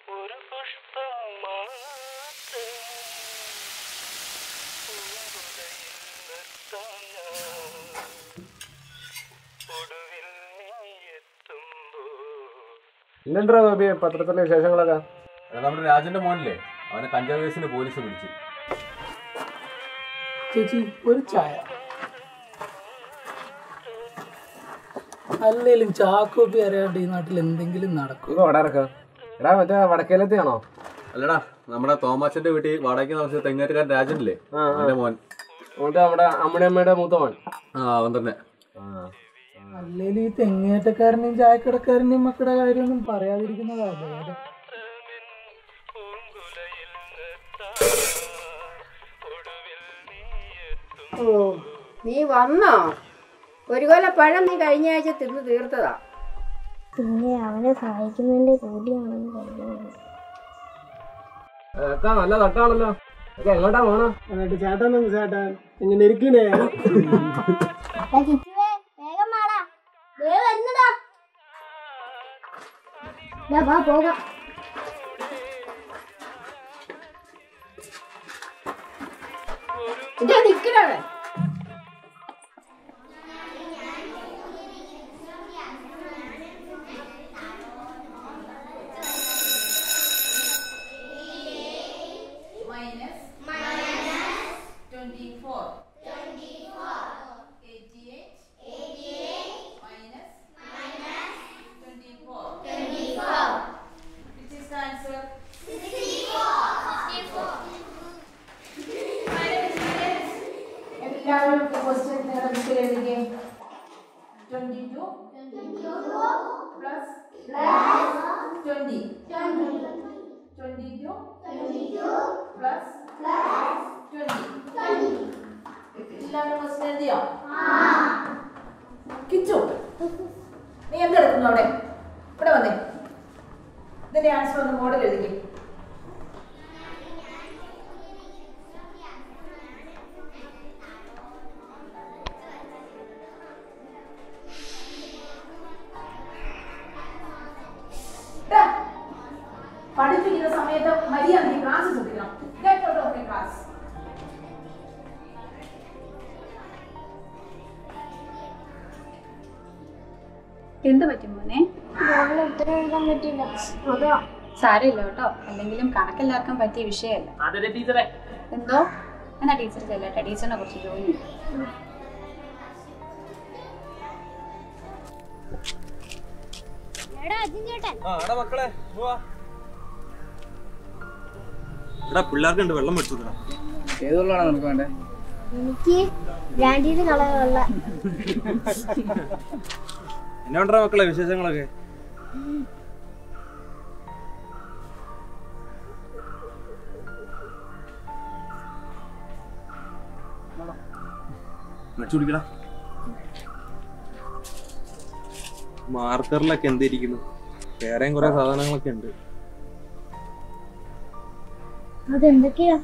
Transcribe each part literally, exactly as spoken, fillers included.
ഇന്നെന്താ ഗോപി പത്രത്തിലെ വിശേഷങ്ങളൊക്കെ? നമ്മുടെ രാജന്റെ മോനില്ലേ, അവനെ കഞ്ചാവ് കേസിന് പോലീസ് പിടിച്ചു. ചേച്ചി ഒരു ചായ. അല്ലേലും ചാക്കോപ്പി അറിയാണ്ട് ഈ നാട്ടിൽ എന്തെങ്കിലും നടക്കും. എടാ മറ്റേ വടക്കേലത്തെയാണോ? അല്ലടാ, നമ്മുടെ തോമാച്ചന്റെ വീട്ടിൽ വാടകയ്ക്ക് താമസിച്ച തെങ്ങേറ്റുകാരൻ രാജനില്ലേ, അവന്റെ മോൻ. നമ്മുടെ അമ്മയുടെ മൂത്ത മോൻ. ആ അവൻ തന്നെ. അല്ലേലും ഈ തെങ്ങേറ്റക്കാരനെയും ചായക്കടക്കാരനെയും മക്കളുടെ കാര്യമൊന്നും പറയാതിരിക്കുന്നതാ ഭേദം. ഓ നീ വന്നോ? ഒരു കൊല പഴം നീ കഴിഞ്ഞ ആഴ്ച തിന്ന് തീർത്തതാ. പിന്നെ അവനെ സഹായിക്കുന്നതിന്റെ കൂലിയാണെന്ന് പറയുന്നത്. നല്ല തട്ടാണല്ലോ. എങ്ങോട്ടാ പോണോ? ചേട്ടൻ ചേട്ടൻ ഇങ്ങനെ ഇരിക്കുന്നേ. പോകാം. നിക്കണേ കിച്ചു, നീ എന്തെടുക്കുന്നു അവിടെ? ഇവിടെ വന്നേ. ഇതിന്റെ ആൻസർ ഒന്ന് മോഡൽ എഴുതിക്കേ. പഠിപ്പിക്കുന്ന സമയത്ത് മര്യാദ ക്ലാസ് ശ്രദ്ധിക്കണം. ക്ലാസ് എന്ത് പറ്റും മോനെ? ഉത്തരം എഴുതാൻ പറ്റില്ല. അതാ സാരമില്ല കേട്ടോ, അല്ലെങ്കിലും കണക്കെല്ലാവർക്കും പറ്റിയ വിഷയമല്ല. എന്തോ എന്നാ ടീച്ചർ ചെല്ലട്ടെ, ടീച്ചറിനെ കുറിച്ച് ജോലി. പിള്ളേർക്ക് വെള്ളം മേടിച്ചു. ഏത് വെള്ളമാണ് നമുക്ക് വേണ്ടേ? എനിക്ക് ബ്രാൻഡിയുടെ കളറുള്ള. എന്നാ മക്കളെ വിശേഷങ്ങളൊക്കെ? മാർക്കറിലൊക്കെ എന്തിരിക്കുന്നു? വേറെയും കുറെ സാധനങ്ങളൊക്കെ ഉണ്ട്. അതെന്തൊക്കെയാ?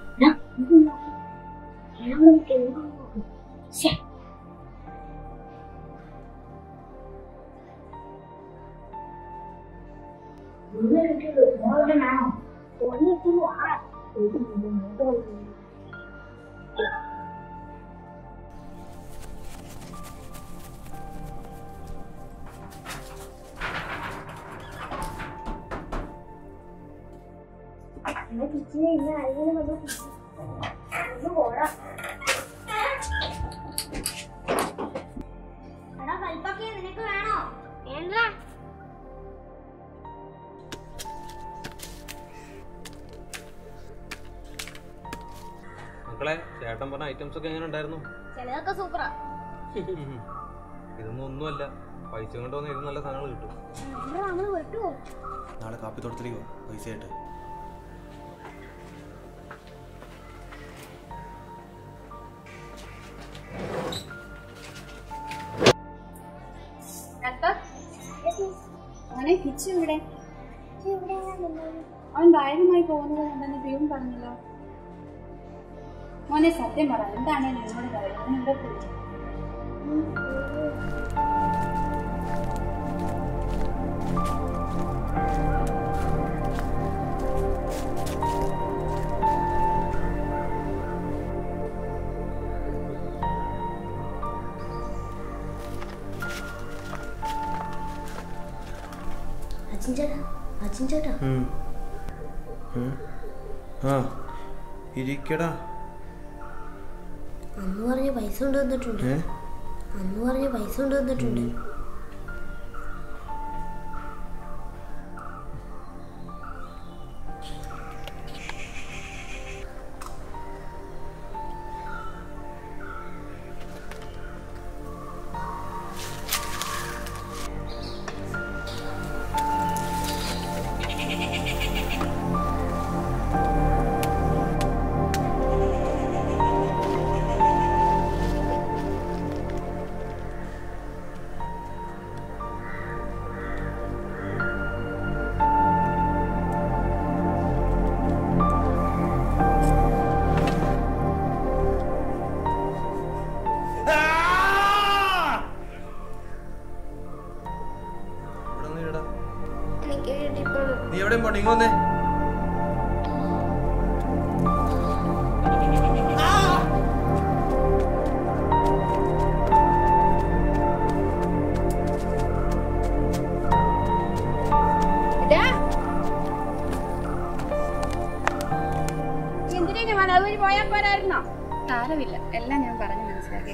മക്കളെ, ചേട്ടൻ പറഞ്ഞ ഐറ്റംസ് ഒക്കെ എങ്ങനെ ഉണ്ടായിരുന്നു? ചിലതൊക്കെ സൂപ്പറാ. ഇതൊന്നും ഒന്നുമല്ല, പൈസ കൊണ്ടുവന്ന് ഇത് നല്ല സാധനങ്ങൾ കിട്ടും. നാളെ കാപ്പി തൊടത്തിലേക്കോ പൈസ ആയിട്ട്. അവനെ കിച്ചു ഇവിടെ. അവൻ ധൈര്യമായി പോകുന്നത് കണ്ടെന്ന് പിയും പറഞ്ഞല്ലോ. മോനെ സത്യം പറ, എന്താണ് നിന്നോട് പറയുന്നത്? അവൻ ഇവിടെ പോയി. അജിൻ ചേട്ടാ അജിൻ ചേട്ടാ ആ ഇരിക്കടാ. അന്ന് പറഞ്ഞ പൈസ കൊണ്ടുവന്നിട്ടുണ്ട്. അന്ന് പറഞ്ഞ പൈസ കൊണ്ടുവന്നിട്ടുണ്ട്. നീ എവിടെയും പോണ്ട, ഇങ്ങ് വന്നേ. പോയാൽ പോരായിരുന്നോ? താരമില്ല, എല്ലാം ഞാൻ പറഞ്ഞു മനസ്സിലാക്കി.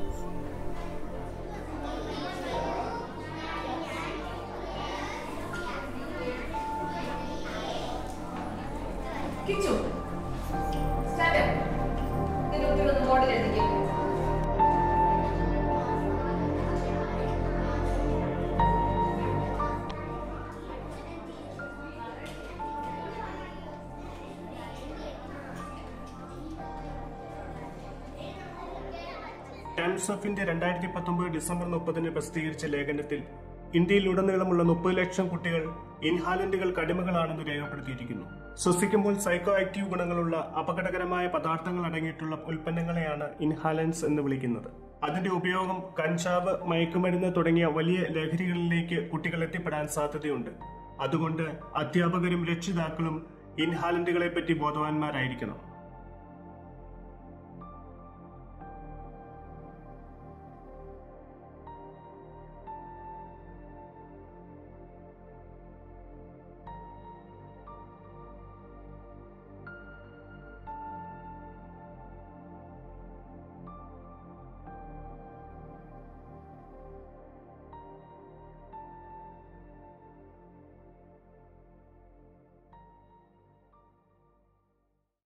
ടൈംസ് ഓഫ് ഇന്ത്യ രണ്ടായിരത്തി പത്തൊമ്പത് ഡിസംബർ മുപ്പതിന് പ്രസിദ്ധീകരിച്ച ലേഖനത്തിൽ ഇന്ത്യയിലുടനീളമുള്ള മുപ്പത് ലക്ഷം കുട്ടികൾ ഇൻഹാലന്റുകൾ കടിമകളാണെന്ന് രേഖപ്പെടുത്തിയിരിക്കുന്നു. ശ്വസിക്കുമ്പോൾ സൈക്കോ ആക്റ്റീവ് ഗുണങ്ങളുള്ള അപകടകരമായ പദാർത്ഥങ്ങൾ അടങ്ങിയിട്ടുള്ള ഉൽപ്പന്നങ്ങളെയാണ് ഇൻഹാലൻസ് എന്ന് വിളിക്കുന്നത്. അതിന്റെ ഉപയോഗം കഞ്ചാവ്, മയക്കുമരുന്ന് തുടങ്ങിയ വലിയ ലഹരികളിലേക്ക് കുട്ടികൾ എത്തിപ്പെടാൻ സാധ്യതയുണ്ട്. അതുകൊണ്ട് അധ്യാപകരും രക്ഷിതാക്കളും ഇൻഹാലന്റുകളെ പറ്റി ബോധവാന്മാരായിരിക്കണം.